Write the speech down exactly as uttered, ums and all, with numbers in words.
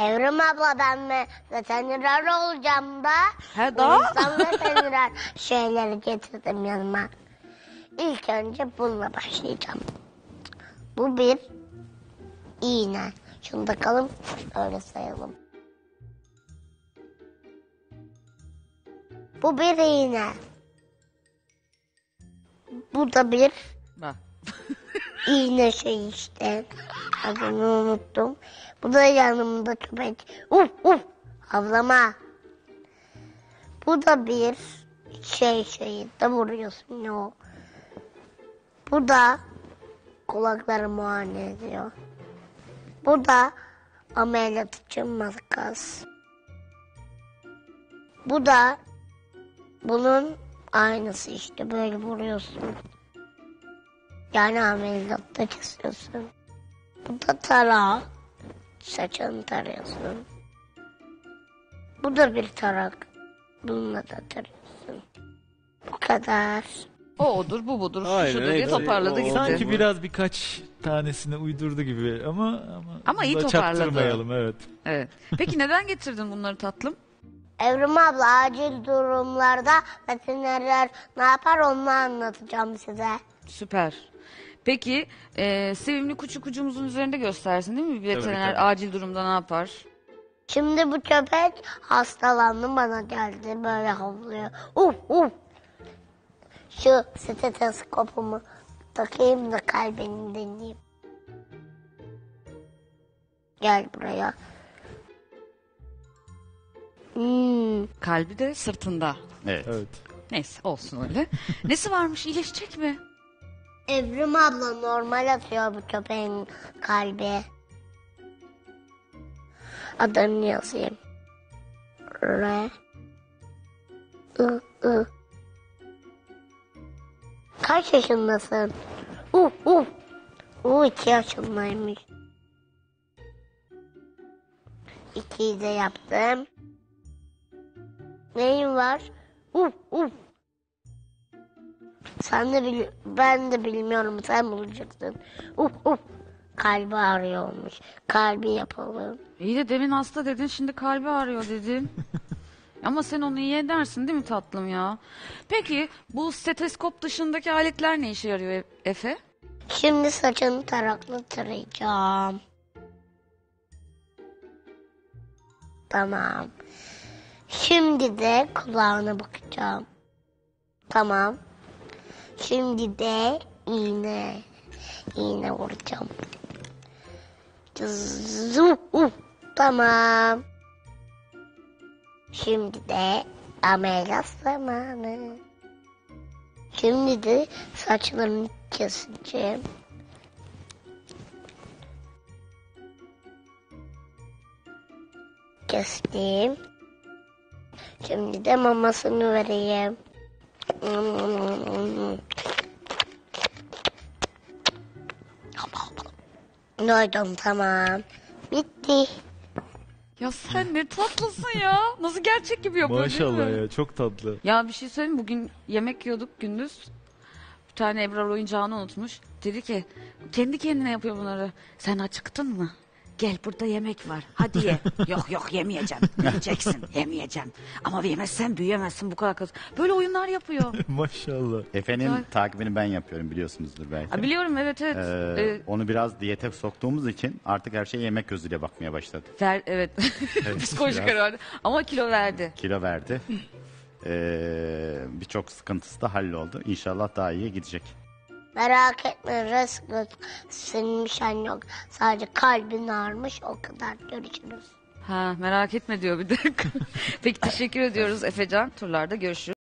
Evrim abla ben de veteriner olacağım da. He daha? O yüzden veteriner şeyleri getirdim yanıma. İlk önce bununla başlayacağım. Bu bir iğne. Şunu takalım öyle sayalım. Bu bir iğne. Bu da bir Bak. iğne şey işte. Adını unuttum. Bu da yanımda köpek. Uf uf. Havlama. Bu da bir şey şeyi de vuruyorsun ya. Bu da kulakları muayene ediyor. Bu da ameliyat için makas. Bu da bunun aynısı işte böyle vuruyorsun. Yani ameliyatta kesiyorsun. Bu da tarağı. Saçını tarıyorsun. Bu da bir tarak. Bununla da tarıyorsun. Bu kadar. O odur, bu budur, şu Aynen, şudur diye hepsi toparladı o. gitti. Sanki Sanki biraz birkaç tanesini uydurdu gibi ama ama, Ama iyi da toparladı. çaktırmayalım, evet. Evet. Peki neden getirdin bunları tatlım? Evrim abla acil durumlarda veterinerler ne yapar onu anlatacağım size. Süper. Peki e, sevimli kuçukucumuzun üzerinde göstersin değil mi? Bir veteriner tabii. acil durumda ne yapar? Şimdi bu köpek hastalandı bana geldi böyle havlıyor. Uf uf. Şu stetoskopumu takayım da kalbini dinleyeyim. Gel buraya. Hmm. Kalbi de sırtında. Evet. Evet. Neyse olsun öyle. Nesi varmış, iyileşecek mi? Evrim abla normal atıyor bu köpeğin kalbi. Adını yazayım. R I I. Kaç yaşındasın? Uf uf. O iki yaşındaymış. İkiyi de yaptım. Neyin var? Uf uf. Sen de bil ben de bilmiyorum sen bulacaksın. Uf uf. Kalbi ağrıyormuş. Kalbi yapalım. İyi de demin hasta dedin, şimdi kalbi ağrıyor dedin. Ama sen onu iyi edersin değil mi tatlım ya? Peki bu steteskop dışındaki aletler ne işe yarıyor E- Efe? Şimdi saçını tarakla tarayacağım. Tamam. Şimdi de kulağına bakacağım. Tamam. Şimdi de iğne. İğne vuracağım. Zuh, uh, tamam. Şimdi de ameliyat zamanı. Şimdi de saçlarını keseceğim. Kestim. Şimdi de mamasını vereyim. Doydum tamam. Bitti. Ya sen ne tatlısın ya. Nasıl gerçek gibi yapıyor değil Maşallah mi? ya, çok tatlı. Ya bir şey söyleyeyim mi? Bugün yemek yiyorduk gündüz. Bir tane Ebrar oyuncağını unutmuş. Dedi ki kendi kendine yapıyor bunları. Sen acıktın mı? Gel burada yemek var. Hadi ye. Yok yok yemeyeceğim. Yiyeceksin. Yemeyeceğim. Ama yemezsen büyüyemezsin bu kadar kız. Böyle oyunlar yapıyor. Maşallah. Efe'nin Ay. takibini ben yapıyorum, biliyorsunuzdur belki. Ha, biliyorum evet evet. Ee, Ee, onu biraz diyete soktuğumuz için artık her şey yemek gözüyle bakmaya başladı. ver, evet. Psikolojik biraz. herhalde. Ama kilo verdi. Kilo verdi. Ee, Birçok sıkıntısı da halloldu. İnşallah daha iyiye gidecek. Merak etme resmen senin bir şeyin yok. Sadece kalbin ağrımış o kadar. Görüşürüz. Ha merak etme diyor bir de. Peki teşekkür ediyoruz Efecan. Turlarda görüşürüz.